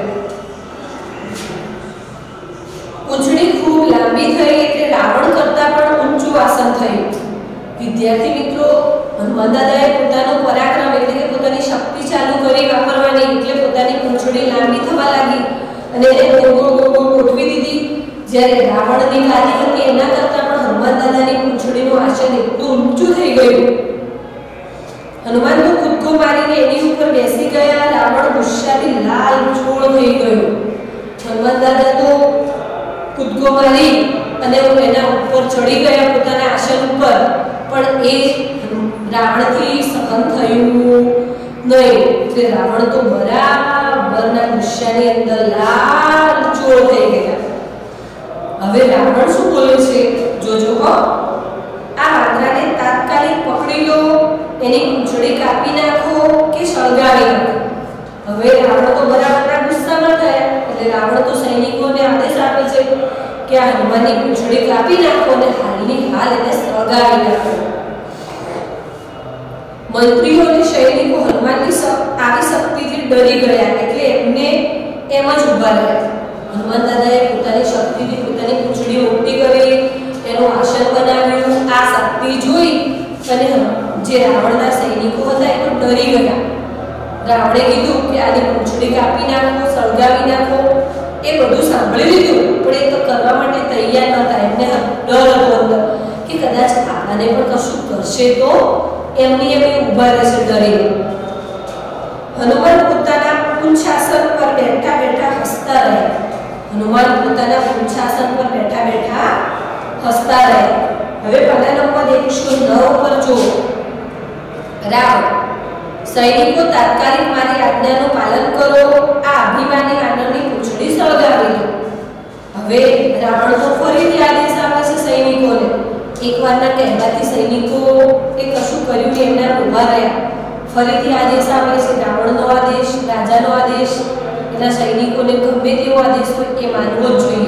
S1: પૂંછડી ખૂબ લાંબી થઈ એટલે રાવણ કરતા પણ ઊંચું આસન થયું વિદ્યાર્થી મિત્રો હનુમાન દાદાએ પોતાનો પરાક્રમ એટલે કે પોતાની શક્તિ ચાલુ કરી વાપરવાની એટલે પોતાની પૂંછડી લાંબી થવા લાગી અને એને ગોઠવી દીધી જ્યારે રાવણની ગાદી હતી એના કરતા પણ હનુમાન દાદાની પૂંછડીનું આસન એટલું ઊંચું થઈ ગયું હનુમાન તો કૂદકો મારીને એની ઉપર બેસી ગયા રાવણ ગુસ્સાથી લાલ ચોળ થઈ ગયો હનુમાન દાદા તો કૂદકો મારી અને એના ઉપર ચડી ગયા પોતાના આસન ઉપર પણ એ રાવણથી સહન થયું નહીં એટલે રાવણ તો બરાબરના ગુસ્સાની અંદર લાલ ચોળ થઈ ગયા હવે રાવણ શું બોલે છે જોજો હો આ વાંદરાને તાત્કાલિક પકડી લો એની પૂંછડી કાપી નાખો કે સળગાવી નાખો હવે રાવણ તો બરાબરના ગુસ્સામાં થયા એટલે રાવણ તો સૈનિકોને આદેશ આપે છે કે આ હનુમાનની પૂંછડી કાપી નાખો અને હાલની હાલ એને સળગાવી નાખો મંત્રીઓ અને સૈનિકો હનુમાનની આવી શક્તિથી ડરી ગયા એટલે એમને એમ જ ઊભા રહ્યા હનુમાન દાદાએ પોતાની શક્તિથી પોતાની પૂંછડી મોટી કરી, એનું આસન બનાવ્યું. આ શક્તિ જોઈ અને જે રાવણના સૈનિકો હતા એ તો ડરી ગયા. રાવણે કીધું કે આની પૂંછડી કાપી નાખો, સળગાવી નાખો. એ બધું સાંભળી લીધું, પણ એ તો કરવા માટે તૈયાર નહોતા. એમને ડર હતો અંદર કે કદાચ આપણાને પણ કશું કરશે તો એમની એમ ઊભા રહેશે ડરીને. હનુમાન પોતાના પૂંછાસન પર બેઠા બેઠા હસતા રહ્યા. હનુમાન પોતાના પૂંછાસન પર બેઠા બેઠા હસતા રહ્યા. હવે પાના નંબર 109 પર જો રાવણ, સૈનિકો તાત્કાલિક મારી આજ્ઞાનું પાલન કરો, આ અભિમાની વાનરની પૂંછડી સળગાવી દો. હવે રાવણ તો ફરીથી આદેશ આપે છે સૈનિકોને. એકવારના કહેવાથી સૈનિકો એ કશું કર્યું નહીં, એમના ઊભા રહ્યા. ફરીથી આદેશ આપે છે, રાવણનો આદેશ, રાજાનો આદેશ. એના સૈનિકોને ગમે તેવો આદેશ હોય એ માનવો જ જોઈએ.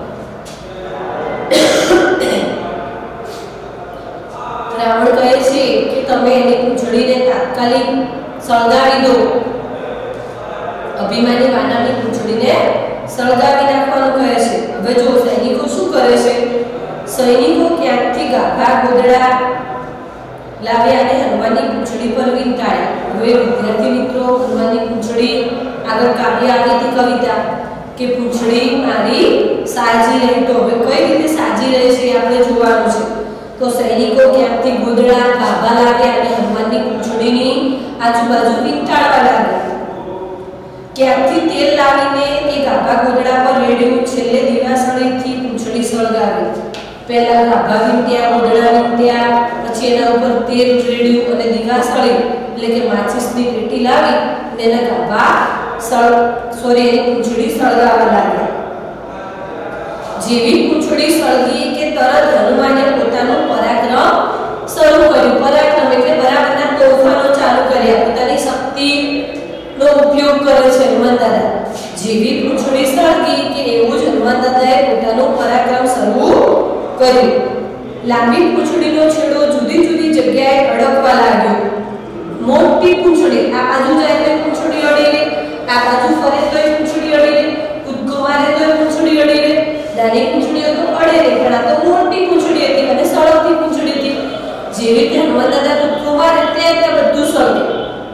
S1: રાવણ કહે છે કે તમે એની પૂંછડીને તાત્કાલિક સળગાવી દો. અભિમાની વાનરની પૂંછડીને સળગાવી નાખવાનું કહે છે. હવે જો સૈનિકો શું કરે છે, સૈનિકો ક્યાંકથી ગાભા ગોદડા લાવ્યા અને હનુમાનની પૂંછડી પર વીંટાળ્યા. હવે વિદ્યાર્થી મિત્રો, હનુમાનની પૂંછડી આગળ કાવ્ય આવી હતી કવિતા કે પૂંછડી મારી સાજી રહી. તો હવે કઈ રીતે સાજી રહે છે આપણે જોવાનું છે. તો સૈનિકો ક્યાંકથી ગોદડા ગાભા લાવ્યા અને હનુમાનની પૂંછડીની આજુબાજુ વીંટાળવા લાગ્યા. ક્યાંકથી તેલ લાવીને એ ગાભા ગોદડા પર રેડ્યું. છેલ્લે દીવાસળીથી પૂંછડી સળગાવી. પહેલા ગાભા વીંટ્યા, ગોદડા વીંટ્યા, પછી એના ઉપર તેલ રેડ્યું અને દીવાસળી એટલે કે માચિસની પેટી લાવી અને એના ગાભા એની પૂંછડી સળગાવવા લાગ્યા. જેવી પૂંછડી સળગી કે તરત હનુમાને પોતાનું પરાક્રમ શરૂ કર્યું. પરાક્રમ એટલે બરાબરના તોફાનો ચાલુ કર્યા. પોતાની શક્તિનો ઉપયોગ કરે છે હનુમાન દાદા. જેવી પૂંછડી સળગી કે એવું જ હનુમાન દાદાએ પોતાનું પરાક્રમ શરૂ કર્યું. લાંબી પૂંછડીનો છેડો જુદી જુદી જગ્યાએ અડકવા લાગ્યો. મોટી પૂંછડી આ બાજુ જાય તો પૂંછડી અડી લે, આ બાજુ ફરે તો પૂંછડી અડી લે, કૂદકો મારે તો પૂંછડી અડી લે. નાની પૂંછડીઓ તો અડે નહીં, પણ આ તો મોટી પૂંછડી હતી અને સળગતી પૂંછડી હતી. જેવી રીતે હનુમાન દાદા કૂદકો મારે ત્યાં બધું સળગે.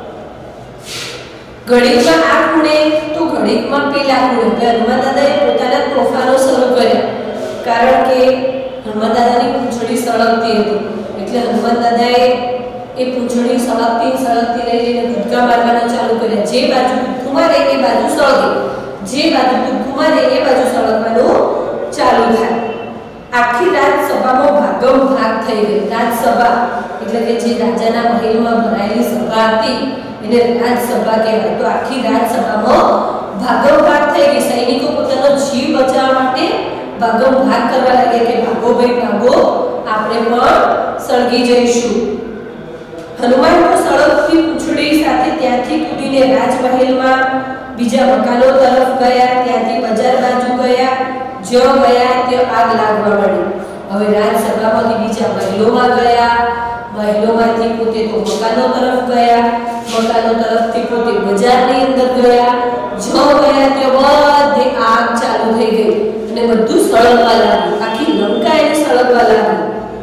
S1: ઘડીકમાં આ ખૂણે તો ઘડીકમાં પેલા ખૂણે. હનુમાન દાદાએ પોતાના તોફાનો શરૂ કર્યા, કારણ કે હનુમાન દાદાની પૂંછડી સળગતી હતી. એટલે હનુમાન દાદાએ એ પૂંછડી સળગતી લઈને કૂદકા મારવાના ચાલુ કર્યા. જે બાજુ કૂદકું મારે એ બાજુ સળગે, જે બાજુ કૂદકું મારે એ બાજુ સળગવાનું ચાલુ થાય. આખી રાજસભામાં ભાગમ ભાગ થઈ ગઈ. રાજસભા એટલે કે જે રાજાના મહેલમાં ભરાયેલી સભા હતી એને રાજસભા કહેવાય. તો આખી રાજસભામાં ભાગમ ભાગ થઈ ગઈ. સૈનિકો પોતાનો જીવ બચાવવા માટે ભાગમ ભાગ કરવા લાગે કે ભાગો ભાઈ ભાગો, આપણે પણ સળગી જઈશું. હનુમાન તો સળગતી પૂંછડી સાથે ત્યાંથી કૂદીને રાજમહેલમાં બીજા મકાનો તરફ ગયા, ત્યાંથી બજાર બાજુ ગયા. જ્યાં ગયા ત્યાં આગ લાગવા માંડી. હવે રાજસભામાંથી બીજા મહેલોમાં ગયા, મહેલોમાંથી પોતે તો મકાનો તરફ ગયા, મકાનો તરફથી પોતે બજારની અંદર ગયા. જ્યાં ગયા ત્યાં બધે આગ ચાલુ થઈ ગઈ અને બધું સળગવા લાગ્યું. આખી લંકા એને સળગવા લાગી.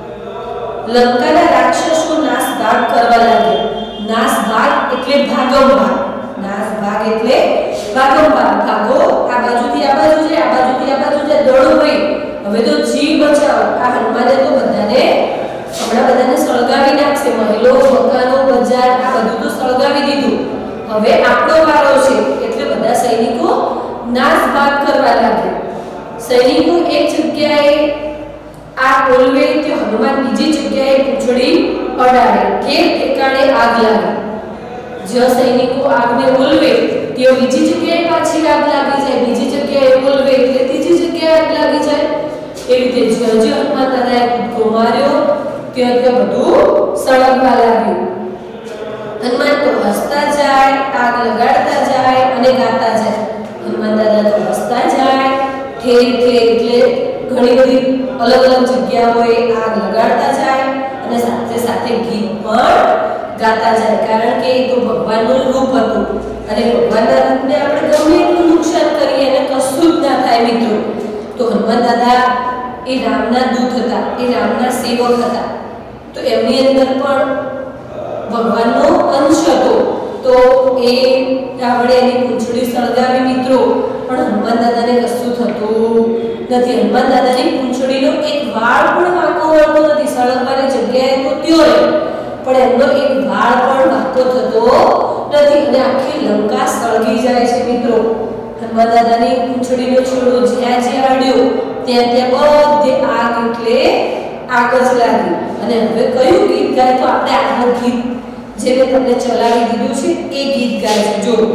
S1: લંકાના રાક્ષસો નાસભાગ કરવા લાગ્યા. નાસભાગ એટલે ભાગમ ભાગ. નાસભાગ એટલે ભાગમ ભાગ. ભાગો આ બાજુથી આ બાજુ જાય, આ બાજુથી આ બાજુ જાય, દોડો ભાઈ. હવે તો જીવ બચાવો. આ હનુમાને તો હમણાં બધાને સળગાવી નાખશે. મહેલો, મકાનો, બજાર આ બધું તો સળગાવી દીધું. હવે આપણો વારો છે એટલે બધા સૈનિકો નાસભાગ કરવા લાગ્યા. સૈનિકો એક જગ્યાએ આગ ઓલવે તો હનુમાન બીજી જગ્યાએ પૂંછડી અડાડે કે ઠેકાણે આગ લાગે. જ્યાં સૈનિકો આગને ઓલવે ત્યાં બીજી જગ્યાએ પાછી આગ લાગી જાય, બીજી જગ્યાએ ઓલવે એટલે ત્રીજી જગ્યાએ આગ લાગી જાય. એ રીતે જ્યાં જ્યાં હનુમાન દાદાએ કૂદકો માર્યો ત્યાં ત્યાં બધું સળગવા લાગ્યું. હનુમાન તો હસતા જાય, આગ લગાડતા જાય અને ગાતા જાય. હનુમાન દાદા તો હસતા જાય, ઠેર ઠેર એટલે ઘણી બધી અલગ અલગ જગ્યાઓએ આગ લગાડતા જાય અને સાથે સાથે ગીત પણ ગાતા જાય. કારણ કે એ તો ભગવાનનું રૂપ હતું અને ભગવાનના રૂપને આપણે ગમે એટલું નુકસાન કરીએ અને કશું જ ના થાય. થાય મિત્રો? તો હનુમાન દાદા એ રામના દૂત હતા, એ રામના સેવક હતા, તો એમની અંદર પણ ભગવાનનો અંશ હતો. તો એ રાવણે એની પૂંછડી સળગાવી મિત્રો, પણ હનુમાન દાદાને કશું થતું નથી. હનુમાન દાદાની પૂંછડીનો એક વાળ પણ વાંકો વળતો નથી. સળગવાની જગ્યાએ તો ત્યો રહે, પણ એમનો એક વાળ પણ વાંકો થતો નથી અને આખી લંકા સળગી જાય છે મિત્રો. હનુમાન દાદાની પૂંછડીનો છેડો જ્યાં જ્યાં અડ્યો ત્યાં ત્યાં બધે આગ એટલે આગ જ લાગી. અને હવે કયું ગીત ગાય? તો આપણે આગળ ગીત જે મેં તમને ચલાવી દીધું છે એ ગીત ગાય છે. જો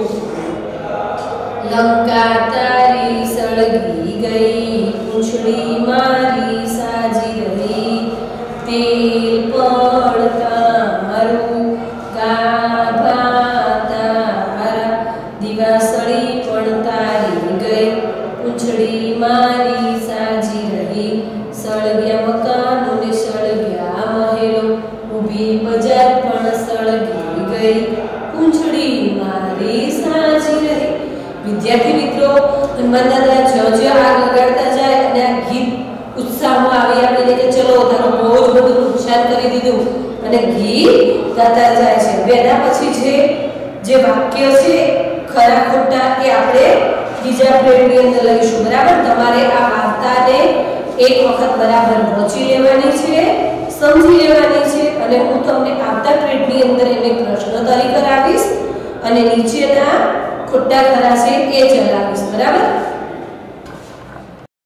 S1: લંકા તારી સળગી ગઈ, પૂંછડી મારી સાજી રહી, તેલ પડતા મારું ગાભા તારા, દિવાસળી પણ તારી ગઈ, પૂંછડી મારી સાજી રહી, સળગ્યા મકાનો ને સળગ્યા મહેલો, ઊભી બજાર પણ સળગી ગઈ, પૂંછડી મારી સાજી રહી. વિદ્યાર્થી મિત્રો, હનુમાન દાદા જ્યાં આગ લગાડતા જાય અને આ ગીત ઉત્સાહમાં આવી આવીને કે ચલો તારું બહુ જ બધું નુકસાન કરી દીધું અને ગીત ગાતા જાય છે. હવે એના પછી જે વાક્ય છે ખરા ખોટા એ આપણે બીજા પેઢની અંદર લઈશું. બરાબર? તમારે આ વાર્તાને એક વખત બરાબર વાંચી લેવાની છે, સમજી લેવાની છે અને હું તમને આવતા પેઢની અંદર એને પ્રશ્નોત્તરી કરાવીશ અને નીચેના ખોટા ખરા છે એ ચલાવીશ. બરાબર?